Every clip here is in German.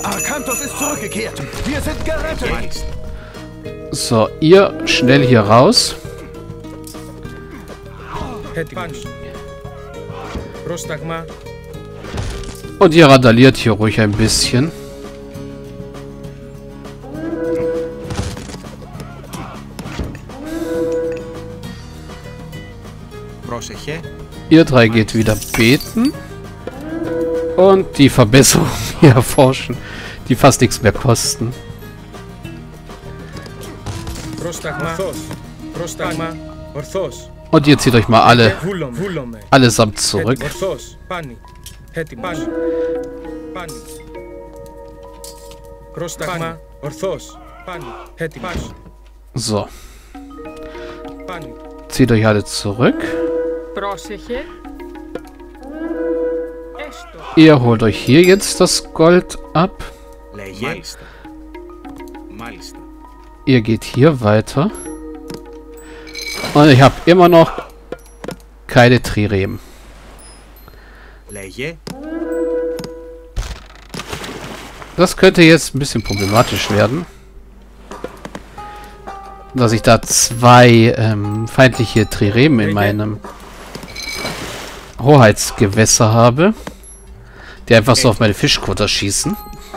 Arkantos ist zurückgekehrt. Wir sind gerettet. So, ihr schnell hier raus. Und ihr randaliert hier ruhig ein bisschen. Ihr drei geht wieder beten. Und die Verbesserungen hier erforschen, die fast nichts mehr kosten. Und ihr zieht euch mal allesamt zurück. So. Zieht euch alle zurück. Ihr holt euch hier jetzt das Gold ab. Ihr geht hier weiter. Und ich habe immer noch keine Trireben. Das könnte jetzt ein bisschen problematisch werden. Dass ich da zwei feindliche Trireben in meinem Hoheitsgewässer habe. Die einfach so auf meine Fischkutter schießen.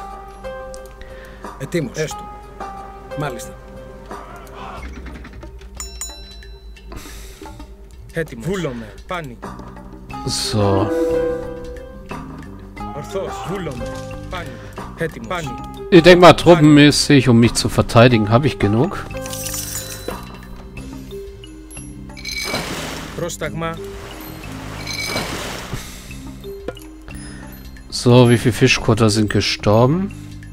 So. Ich denke mal, truppenmäßig, um mich zu verteidigen, habe ich genug. So, wie viele Fischkutter sind gestorben?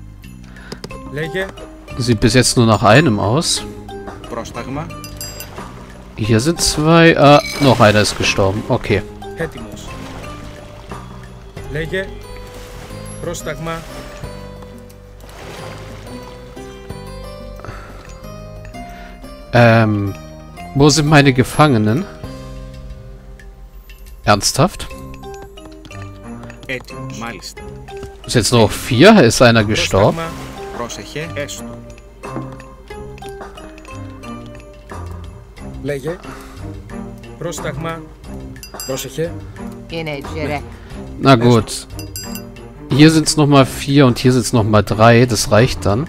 Sieht bis jetzt nur nach einem aus. Hier sind zwei. Noch einer ist gestorben. Okay. Wo sind meine Gefangenen? Ernsthaft? Ist jetzt noch 4? Ist einer gestorben? Na gut. Hier sind es nochmal 4 und hier sind es nochmal 3. Das reicht dann.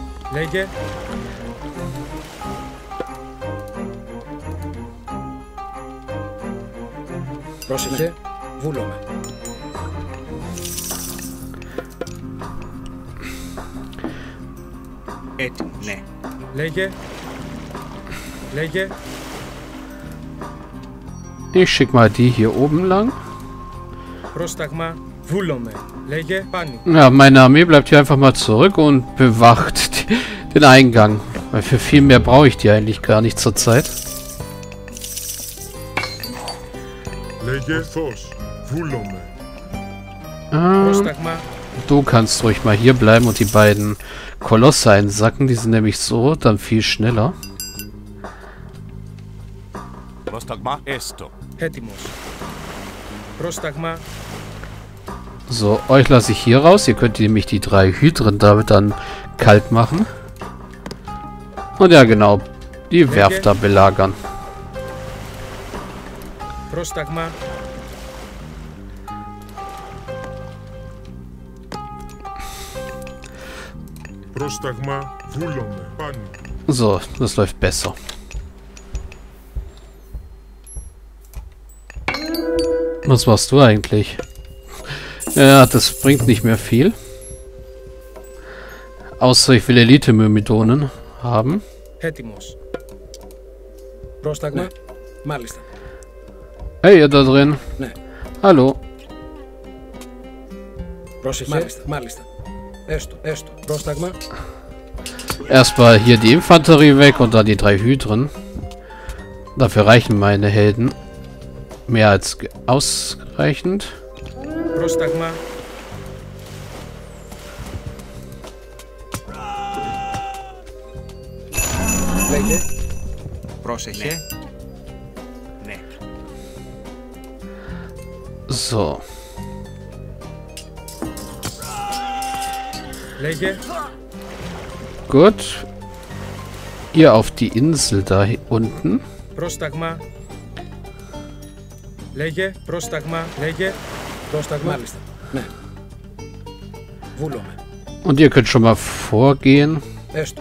Ich schick mal die hier oben lang. Ja, meine Armee bleibt hier einfach mal zurück und bewacht den Eingang. Weil für viel mehr brauche ich die eigentlich gar nicht zur Zeit. Du kannst ruhig mal hier bleiben und die beiden Kolosse einsacken. Die sind nämlich so dann viel schneller. So, euch lasse ich hier raus. Ihr könnt nämlich die 3 Hydren damit dann kalt machen. Und ja, genau. Die Werft da belagern. So, das läuft besser. Was machst du eigentlich? Ja, das bringt nicht mehr viel. Außer ich will Elite-Myrmidonen haben. Hey, ihr da drin. Hallo. Erstmal hier die Infanterie weg und dann die 3 Hydren. Dafür reichen meine Helden. Mehr als ausreichend. So. Λέγε. Gut. Ihr auf die Insel da unten. Πρόσταγμα. Λέγε. Πρόσταγμα. Λέγε. Πρόσταγμα. Μάλιστα. Ναι. Βούλομαι. Und ihr könnt schon mal vorgehen. Έστω.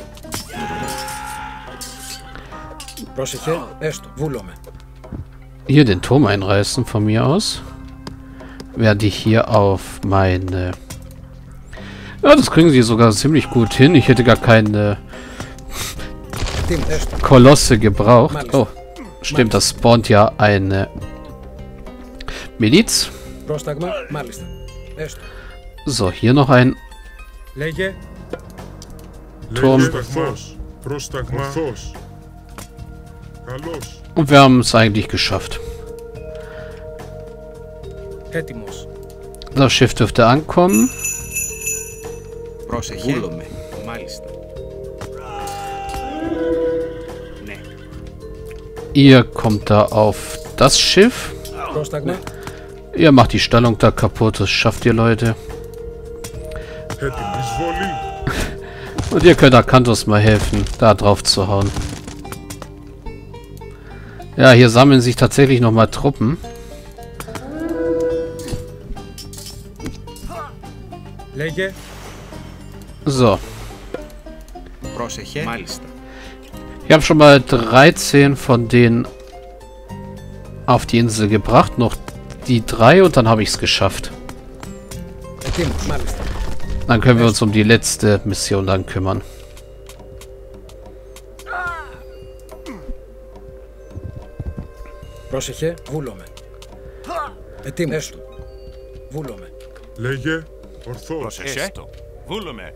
Πρόσεχε. Έστω. Βούλομαι. Hier den Turm einreißen von mir aus. Während ich hier auf meine... Ja, das kriegen sie sogar ziemlich gut hin. Ich hätte gar keine Έστω. Kolosse gebraucht. Oh, stimmt, das spawnt ja eine Miliz. Πρόσταγμα. Μάλιστα. Έστω. So, hier noch ein Λέγε. Turm. Πρόσταγμα. Καλώς. Und wir haben es eigentlich geschafft. Έτοιμος. Das Schiff dürfte ankommen. Πρόσεχε. Βούλομαι. Μάλιστα. Ναι. Ihr kommt da auf das Schiff. Πρόσταγμα. Ihr macht die Stallung da kaputt. Das schafft ihr, Leute. Έτοιμη εισβολή. Und ihr könnt Akanthos mal helfen, da drauf zu hauen. Ja, hier sammeln sich tatsächlich nochmal Truppen. Λέγε. So. Πρόσεχε. Μάλιστα. Ich habe schon mal 13 von denen auf die Insel gebracht. Noch die 3 und dann habe ich es geschafft. Έτοιμος. Μάλιστα. Dann können wir uns um die letzte Mission dann kümmern. Πρόσεχε. Βούλομαι. Έτοιμος. Έστω. Βούλομαι. Λέγε. Ορθώς. Πρόσεξε. Βούλομαι.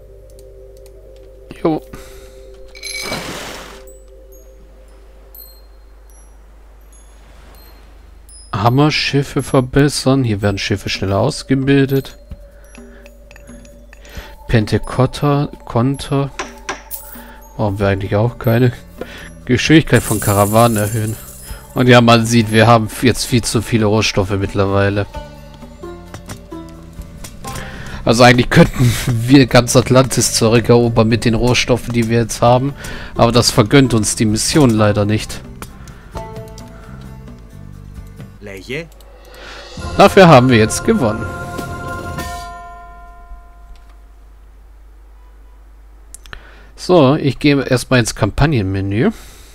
Jo. Hammerschiffe verbessern. Hier werden Schiffe schneller ausgebildet. Pentecotta, Konter. Brauchen wir eigentlich auch keine. Geschwindigkeit von Karawanen erhöhen. Und ja, man sieht, wir haben jetzt viel zu viele Rohstoffe mittlerweile. Also eigentlich könnten wir ganz Atlantis zurückerobern mit den Rohstoffen, die wir jetzt haben. Aber das vergönnt uns die Mission leider nicht. Λέγε. Dafür haben wir jetzt gewonnen. So, ich gehe erstmal ins Kampagnenmenü.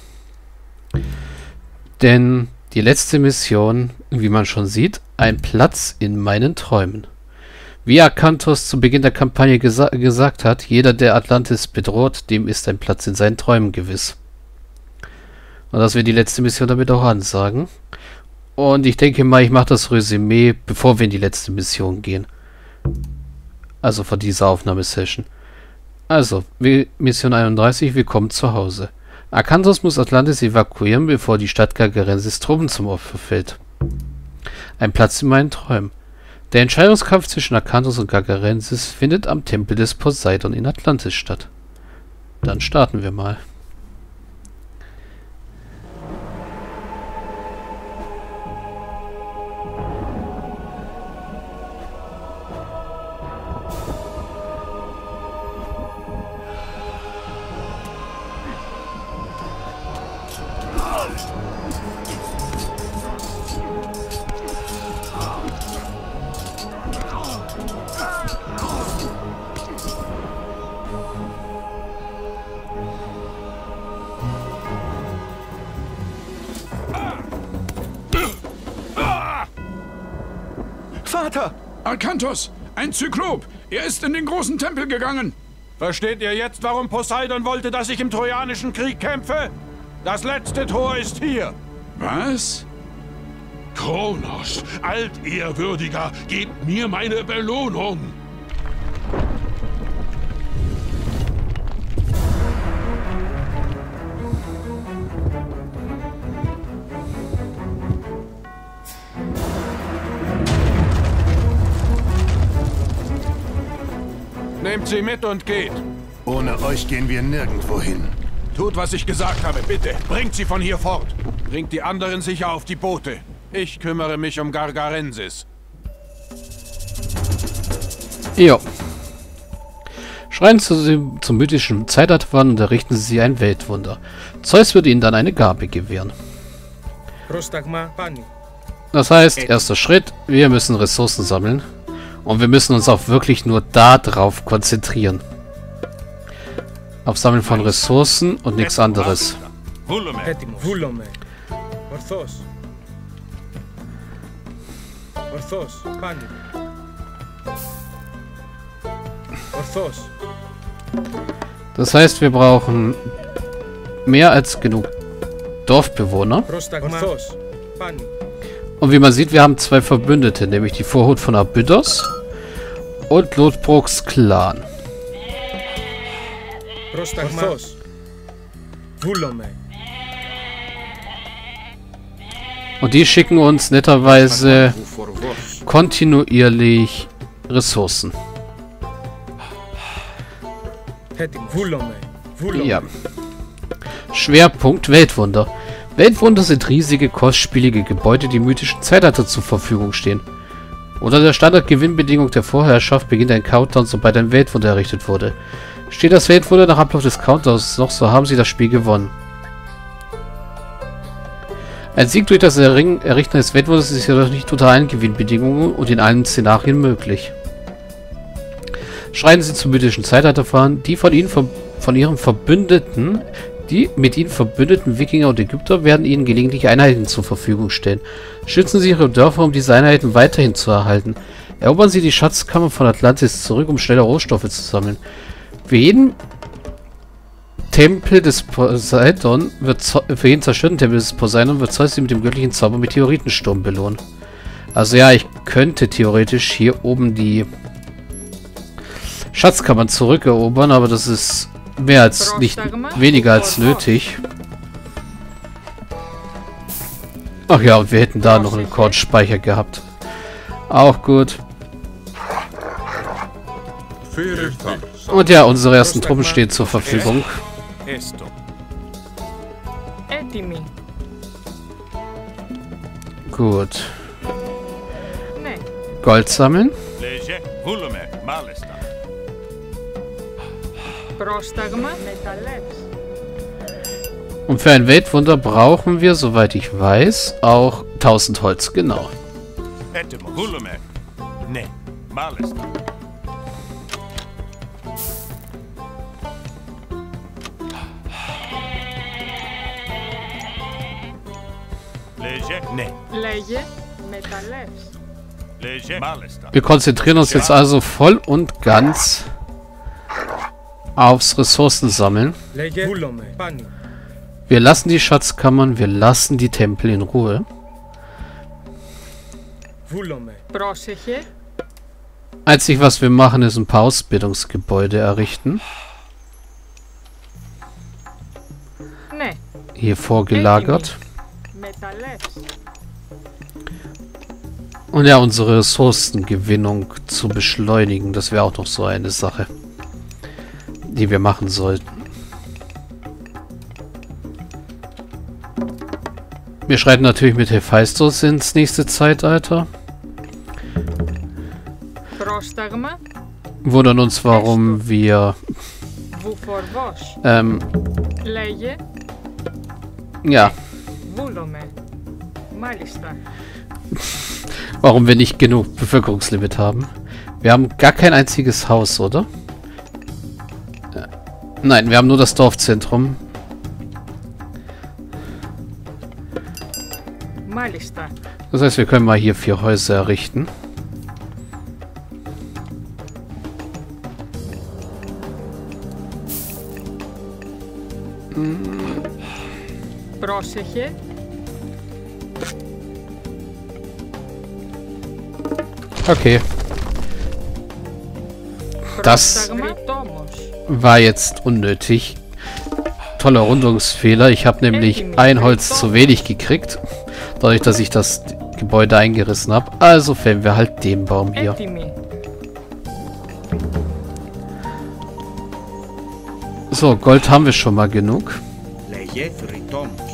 Denn die letzte Mission, wie man schon sieht, ein Platz in meinen Träumen. Wie Akanthos zu Beginn der Kampagne gesagt hat, jeder, der Atlantis bedroht, dem ist ein Platz in seinen Träumen gewiss. Und dass wir die letzte Mission damit auch ansagen. Und ich denke mal, ich mache das Resümee, bevor wir in die letzte Mission gehen. Also von dieser Aufnahmesession. Also, Mission 31, willkommen zu Hause. Akanthos muss Atlantis evakuieren, bevor die Stadt Gargarensis Truppen zum Opfer fällt. Ein Platz in meinen Träumen. Der Entscheidungskampf zwischen Akanthos und Gargarensis findet am Tempel des Poseidon in Atlantis statt. Dann starten wir mal. Vater! Akanthos, ein Zyklop. Er ist in den großen Tempel gegangen. Versteht ihr jetzt, warum Poseidon wollte, dass ich im Trojanischen Krieg kämpfe? Das letzte Tor ist hier. Was? Kronos, Altehrwürdiger, gebt mir meine Belohnung! Nehmt sie mit und geht. Ohne euch gehen wir nirgendwo hin. Tut, was ich gesagt habe, bitte. Bringt sie von hier fort. Bringt die anderen sicher auf die Boote. Ich kümmere mich um Gargarensis. Jo. Schreien Sie zum mythischen Zeitalter und errichten Sie ein Weltwunder. Zeus wird Ihnen dann eine Gabe gewähren. Πρόσταγμα πάνι. Das heißt, erster Schritt, wir müssen Ressourcen sammeln. Und wir müssen uns auch wirklich nur da drauf konzentrieren. Auf Sammeln von Ressourcen und nichts anderes. Βούλομαι. Έτοιμος. Βούλομαι. Ορθός. Ορθός. Πάνι. Ορθός. Das heißt, wir brauchen mehr als genug Dorfbewohner. Πρόσταγμα. Ορθός. Πάνι. Und wie man sieht, wir haben zwei Verbündete, nämlich die Vorhut von Abydos und Lodbroks Clan. Πρόσταγμα. Ορθός. Βούλομαι. Und die schicken uns netterweise kontinuierlich Ressourcen. Έτοιμος. Βούλομαι. Βούλομαι. Ja. Schwerpunkt Weltwunder. Weltwunder sind riesige, kostspielige Gebäude, die mythischen Zeitalter zur Verfügung stehen. Unter der Standardgewinnbedingung der Vorherrschaft beginnt ein Countdown, sobald ein Weltwunder errichtet wurde. Steht das Weltwunder nach Ablauf des Countdowns noch, so haben sie das Spiel gewonnen. Ein Sieg durch das Errichten des Weltwunders ist jedoch nicht unter allen Gewinnbedingungen und in allen Szenarien möglich. Schreiten Sie zum mythischen Zeitalter fahren, die mit ihnen verbündeten Wikinger und Ägypter werden ihnen gelegentlich Einheiten zur Verfügung stellen. Schützen Sie Ihre Dörfer, um diese Einheiten weiterhin zu erhalten. Erobern Sie die Schatzkammer von Atlantis zurück, um schneller Rohstoffe zu sammeln. Für jeden Tempel des Poseidon für jeden zerstörten Tempel des Poseidon wird Zeus Sie mit dem göttlichen Zauber Meteoritensturm belohnen. Also ja, ich könnte theoretisch hier oben die Schatzkammern zurückerobern, aber das ist mehr als weniger als nötig. Ach ja, und wir hätten da noch einen Rekordspeicher gehabt. Auch gut. Und ja, unsere ersten Truppen stehen zur Verfügung. Έστω. Έτοιμοι. Gut. Ναι. Gold sammeln. Λέγε. Βούλομαι. Μάλιστα. Πρόσταγμα. Μεταλλεύς. Und für ein Weltwunder brauchen wir, soweit ich weiß, auch 1000 Holz, genau. Έτοιμο. Βούλομαι. Ναι. Μάλιστα. Λέγε. Ναι. Λέγε. Μεταλλεύς. Λέγε. Μάλιστα. Wir konzentrieren uns jetzt also voll und ganz aufs Ressourcensammeln. Λέγε. Βούλομαι. Πάνι. Wir lassen die Schatzkammern, wir lassen die Tempel in Ruhe. Βούλομαι. Πρόσεχε. Einzig, was wir machen, ist ein paar Ausbildungsgebäude errichten. Ναι. Hier vorgelagert. Μεταλλεύς. Und ja, unsere Ressourcengewinnung zu beschleunigen. Das wäre auch noch so eine Sache, die wir machen sollten. Wir schreiten natürlich mit Hephaistos ins nächste Zeitalter. Πρόσταγμα. Wundern uns, warum wir Βουφορβός. Λέγε. Ja, Βούλομαι. Μάλιστα. warum wir nicht genug Bevölkerungslimit haben. Wir haben gar kein einziges Haus, oder? Nein, wir haben nur das Dorfzentrum. Μάλιστα. Das heißt, wir können mal hier 4 Häuser errichten. Πρόσεχε. Okay. Das war jetzt unnötig. Toller Rundungsfehler. Ich habe nämlich ein Holz zu wenig gekriegt. Dadurch, dass ich das Gebäude eingerissen habe. Also fällen wir halt den Baum hier. Έτοιμοι. So, Gold haben wir schon mal genug. Λέγε. Θρητόμος.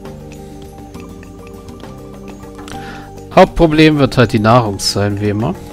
Hauptproblem wird halt die Nahrung sein, wie immer.